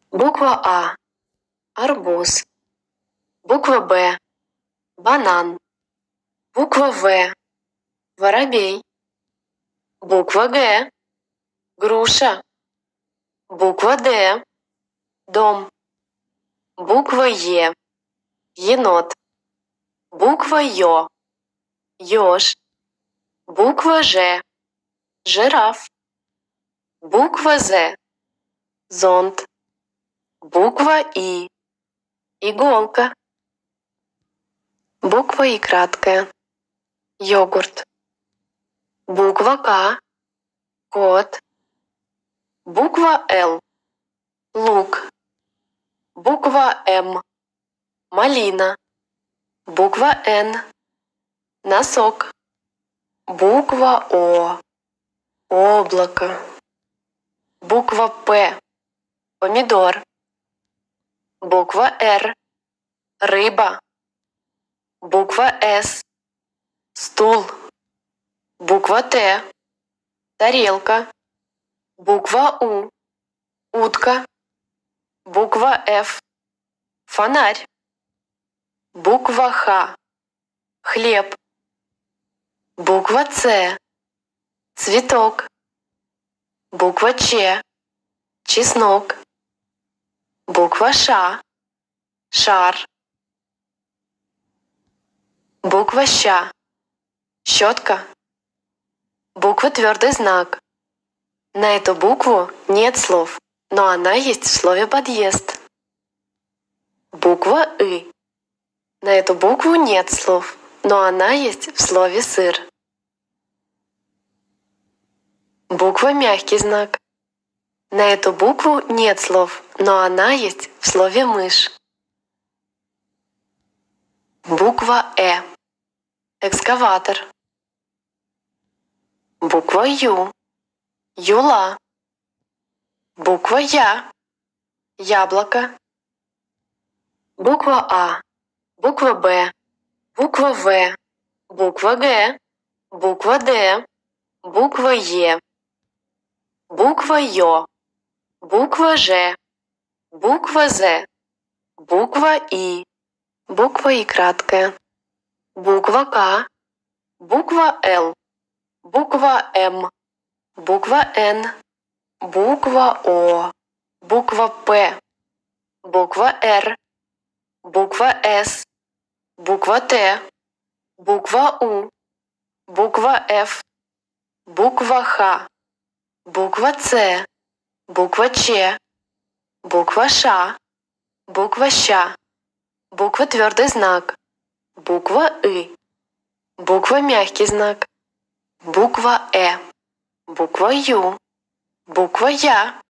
Буква А – арбуз. Буква Б – банан. Буква В – воробей. Буква Г – груша. Буква Д – дом. Буква Е – енот. Буква Ё – ёж. Буква Ж – жираф. Буква З – зонт. Буква И – иголка. Буква И краткая – йогурт. Буква К – кот. Буква Л – лук. Буква М – малина. Буква Н – носок. Буква О – облако. Буква П – помидор. Буква Р – рыба. Буква С – стул. Буква Т – тарелка. Буква У – утка. Буква Ф – фонарь. Буква Х – хлеб. Буква Ц – цветок. Буква Ч – чеснок. Буква Ш – шар. Буква Щ – щетка. Буква твердый знак. На эту букву нет слов, но она есть в слове подъезд. Буква И. На эту букву нет слов, но она есть в слове сыр. Буква мягкий знак. На эту букву нет слов, но она есть в слове мышь. Буква Э. Экскаватор. Буква Ю. Юла. Буква Я. Яблоко. Буква А. Буква Б. Буква В. Буква Г. Буква Д. Буква Е. Буква Ё. Буква Ж. Буква З. Буква И. Буква И краткая. Буква К. Буква Л. Буква М. Буква Н. Буква О. Буква П. Буква Р. Буква С. Буква Т. Буква У. Буква Ф. Буква Х. Буква С. Буква Ч. Буква Ш. Буква Щ. Буква твердый знак. Буква И. Буква мягкий знак. Буква Э. Буква Ю. Буква Я.